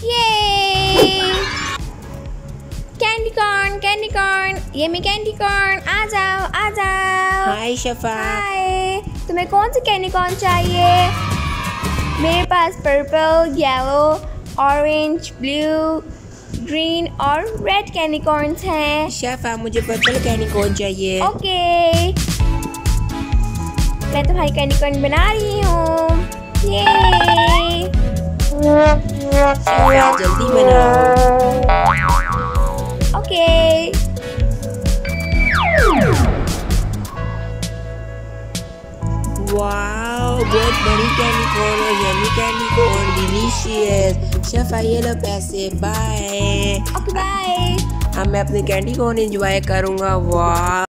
ये candy corn, ये मैं कैंडी कॉर्न, आ जाओ। हाय शफा। हाय, तुम्हें कौन सी कैंडी कॉर्न चाहिए? मेरे पास purple, yellow, orange, blue, green और रेड कैंडी कॉर्न्स हैं। शफा मुझे पर्पल कैंडी कॉर्न चाहिए। ओके, मैं तुम्हारी कैंडी कॉर्न बना रही हूँ। ये शफा जल्दी बनाओ। ओके। वाओ, बहुत बड़ी कैंडी कॉर्न है, yummy candy corn, delicious. Shafa ये लो पैसे, बाय। Okay bye. अब मैं अपनी कैंडी कॉर्न एंजॉय करूँगा। वाह।